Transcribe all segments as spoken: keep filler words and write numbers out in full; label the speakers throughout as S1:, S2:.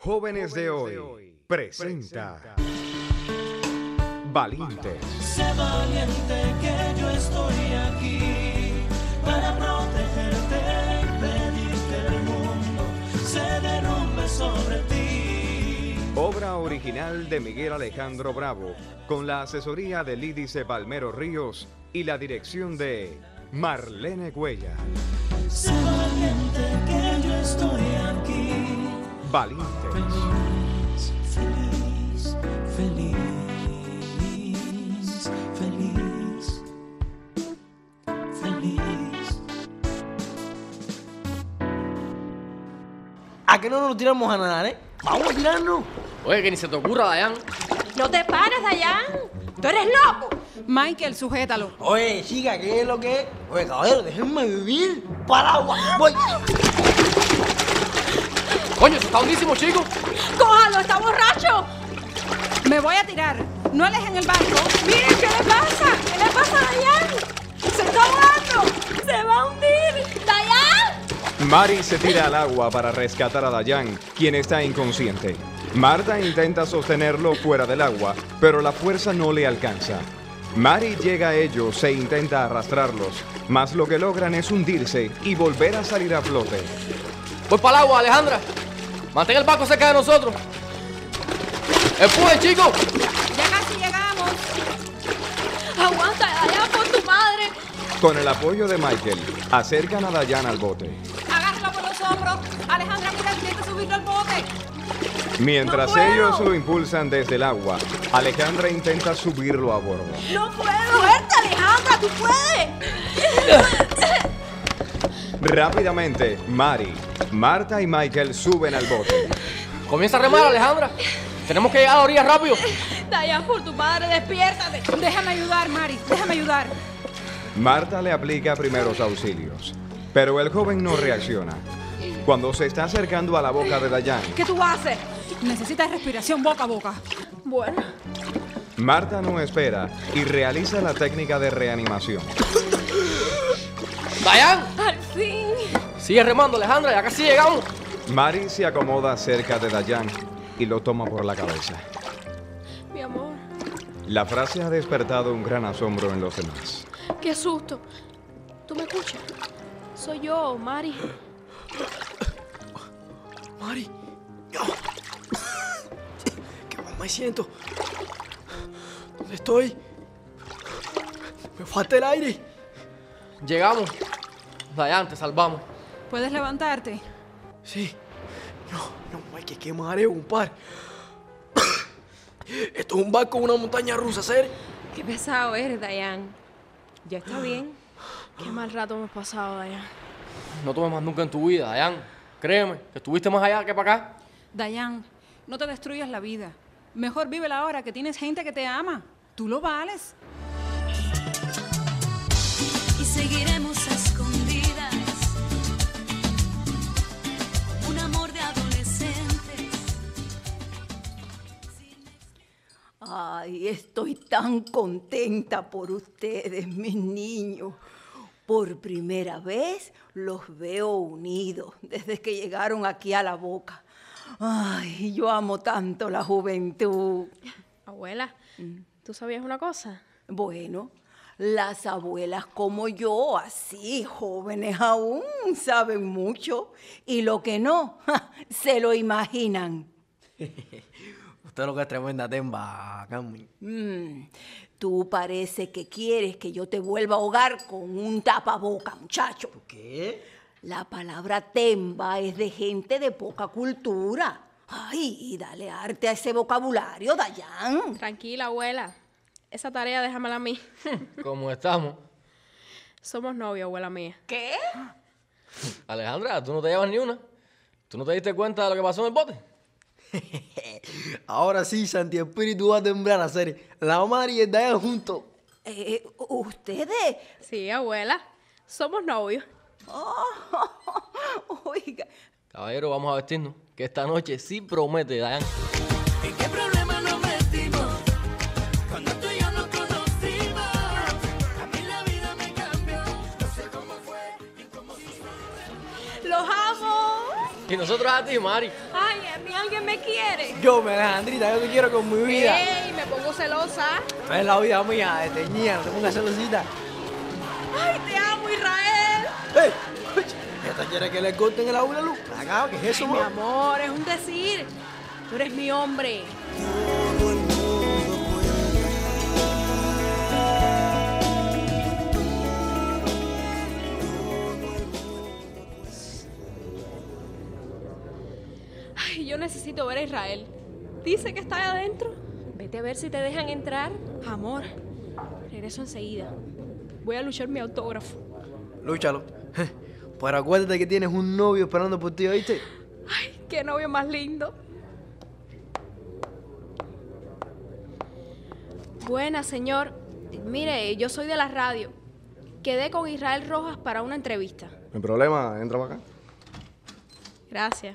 S1: Jóvenes de hoy presenta Valientes.
S2: Sé valiente que yo estoy aquí para protegerte y pedir que el mundo se derrumbe sobre ti.
S1: Obra original de Miguel Alejandro Bravo, con la asesoría de Lídice Palmero Ríos y la dirección de Marlene Cuellar.
S2: Sé valiente que yo estoy aquí.
S1: Valientes.
S2: Feliz, feliz, feliz, feliz, feliz.
S3: ¿A qué no nos tiramos a nadar, eh? Vamos a tirarnos.
S4: Oye, que ni se te ocurra, Dayan.
S5: No te pares, Dayan. Tú eres loco.
S6: Michael, sujétalo.
S3: Oye, chica, ¿qué es lo que es? Oye, caballero, déjenme vivir. Para agua. Voy.
S4: Coño, eso está hondísimo, chico.
S5: ¡Cójalo, está borracho!
S6: Me voy a tirar. No alejen el barco.
S5: Miren, ¿qué le pasa? ¿Qué le pasa a Dayan? ¡Se está ahogando! ¡Se va a hundir! ¡Dayan!
S1: Mari se tira al agua para rescatar a Dayan, quien está inconsciente. Marta intenta sostenerlo fuera del agua, pero la fuerza no le alcanza. Mari llega a ellos e intenta arrastrarlos, mas lo que logran es hundirse y volver a salir a flote.
S4: Voy para el agua, Alejandra. Mantén el barco cerca de nosotros. ¡Empuje, chico!
S6: Ya casi llegamos.
S5: ¡Aguanta, Dayan, por tu madre!
S1: Con el apoyo de Michael, acercan a Dayan al bote.
S6: Agárralo por los hombros. Alejandra, mira, intenta subirlo al bote.
S1: Mientras
S5: ¡No puedo!
S1: ellos lo impulsan desde el agua, Alejandra intenta subirlo a bordo.
S5: ¡No puedo! ¡Fuerte, Alejandra! ¡Tú puedes!
S1: Rápidamente, Mari, Marta y Michael suben al bote.
S4: Comienza a remar, Alejandra. Tenemos que llegar a la orilla rápido.
S5: Dayan, por tu madre, despiértate.
S6: Déjame ayudar, Mari. Déjame ayudar.
S1: Marta le aplica primeros auxilios, pero el joven no reacciona. Cuando se está acercando a la boca de Dayan,
S6: ¿Qué tú haces? Necesitas respiración boca a boca.
S5: Bueno,
S1: Marta no espera y realiza la técnica de reanimación.
S4: ¡Dayan!
S5: al fin.
S4: Sigue remando, Alejandra. Ya casi llegamos.
S1: Mari se acomoda cerca de Dayan y lo toma por la cabeza.
S5: Mi amor,
S1: La frase ha despertado un gran asombro en los demás.
S5: qué susto. ¿Tú me escuchas? Soy yo, Mari.
S3: Mari. Qué mal me siento. ¿Dónde estoy? Me falta el aire.
S4: Llegamos. Dayan, te salvamos.
S6: ¿Puedes levantarte?
S3: Sí. No, no, Mike, qué mareo, un par. Esto es un barco, una montaña rusa, ¿ser?
S5: Qué pesado eres, Dayan. ¿Ya está bien? Qué mal rato hemos pasado, Dayan.
S4: No tomes más nunca en tu vida, Dayan. Créeme, que estuviste más allá que para acá.
S6: Dayan, no te destruyas la vida. Mejor vive la hora que tienes gente que te ama. Tú lo vales.
S7: Y seguiremos a escondidas, un amor de adolescentes.
S8: Ay, estoy tan contenta por ustedes, mis niños. Por primera vez los veo unidos desde que llegaron aquí a la boca. Ay, yo amo tanto la juventud.
S5: Abuela, ¿tú sabías una cosa?
S8: Bueno, las abuelas como yo, así, jóvenes aún, saben mucho. Y lo que no, ja, se lo imaginan.
S3: Usted lo que es tremenda temba, Carmen.
S8: Mm, tú parece que quieres que yo te vuelva a ahogar con un tapaboca, muchacho.
S3: ¿Qué?
S8: La palabra temba es de gente de poca cultura. Ay, y dale arte a ese vocabulario, Dayan.
S5: Tranquila, abuela. Esa tarea déjamela a mí.
S4: ¿Cómo estamos?
S5: Somos novios, abuela mía.
S8: ¿Qué?
S4: Alejandra, tú no te llevas ni una. ¿Tú no te diste cuenta de lo que pasó en el bote?
S3: Ahora sí, Santi Espíritu va a temblar a hacer la Mari y el Dayan juntos.
S8: Eh, ¿Ustedes?
S5: Sí, abuela. Somos novios.
S8: Oh, oiga.
S4: Caballero, vamos a vestirnos, que esta noche sí promete, Dayan.
S2: ¿En qué problema nos metimos cuando tú y yo nos conocimos? A mí la vida me cambió. No sé cómo fue ni cómo sucedió.
S5: ¡Los amo!
S4: Y nosotros a ti, Mari.
S5: ¡Ay, es mi alguien me quiere.
S3: Yo, mi Alejandrita, yo te quiero con mi vida.
S5: ¡Ey! Me pongo celosa.
S3: Es la vida mía, de teñida, no te pongas celosita.
S5: ¡Ay, te amo, Israel!
S3: ¡Ey! ¿Esta quiere que le corten el agua y la luz? Acá, ¿qué es eso,
S5: Ay, mi
S3: ma?
S5: amor, es un decir. Tú eres mi hombre. Ay, yo necesito ver a Israel. Dice que está ahí adentro. Vete a ver si te dejan entrar. Amor, regreso enseguida. Voy a luchar mi autógrafo.
S3: Lúchalo. Pero acuérdate que tienes un novio esperando por ti, ¿oíste?
S5: Ay, qué novio más lindo. Buenas, señor. Mire, yo soy de la radio. Quedé con Israel Rojas para una entrevista.
S3: No hay problema, entra para acá.
S5: Gracias.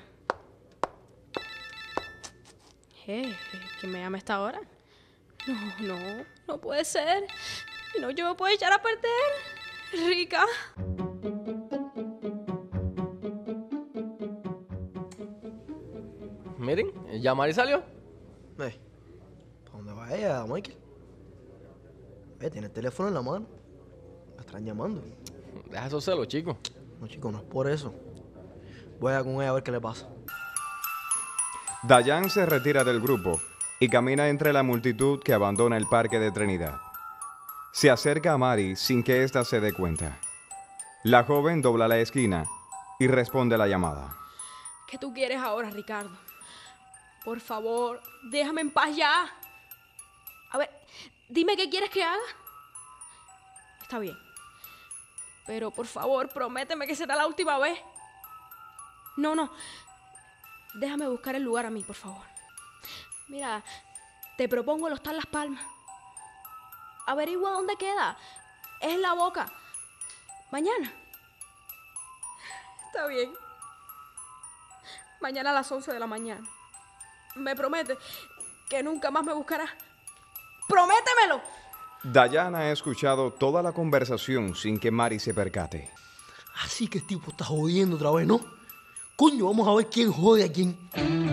S5: Eh, ¿quién me llama a esta hora? No, no, no puede ser. Si no, yo me puedo echar a perder. Rica.
S4: Miren, ya Mari salió.
S3: Eh, ¿para dónde va ella, Michael? Eh, tiene el teléfono en la mano. Me están llamando.
S4: Deja esos celos, chico.
S3: No, chico, no es por eso. Voy a con ella a ver qué le pasa.
S1: Dayan se retira del grupo y camina entre la multitud que abandona el parque de Trinidad. Se acerca a Mari sin que ésta se dé cuenta. La joven dobla la esquina y responde la llamada.
S5: ¿Qué tú quieres ahora, Ricardo? Por favor, déjame en paz ya. A ver, dime qué quieres que haga. Está bien. Pero por favor, prométeme que será la última vez. No, no. Déjame buscar el lugar a mí, por favor. Mira, te propongo el Hostal Las Palmas. Averigua dónde queda. Es en La Boca. Mañana. Está bien. Mañana a las once de la mañana. Me promete que nunca más me buscarás. ¡Prométemelo!
S1: Dayan ha escuchado toda la conversación sin que Mari se percate.
S3: Así que el tipo está jodiendo otra vez, ¿no? Coño, vamos a ver quién jode a quién.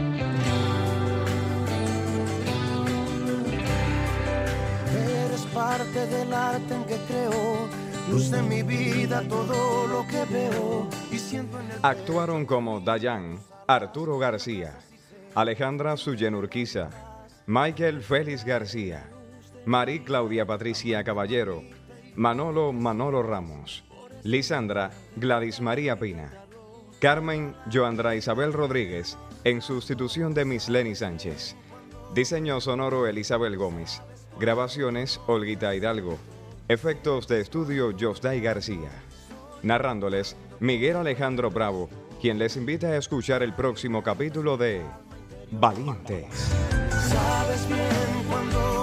S2: Eres parte del arte en que creo, luz de mi vida, todo lo que veo y siento en el...
S1: Actuaron como Dayan, Arturo García, Alejandra Suyen Urquiza, Michael Félix García, Mari Claudia Patricia Caballero, Manolo Manolo Ramos, Lisandra Gladys María Pina, Carmen Joandra Isabel Rodríguez, en sustitución de Miss Lenny Sánchez. Diseño sonoro Elizabeth Gómez. Grabaciones Olguita Hidalgo. Efectos de estudio Josday García. Narrándoles Miguel Alejandro Bravo, quien les invita a escuchar el próximo capítulo de Valientes.
S2: Sabes bien cuando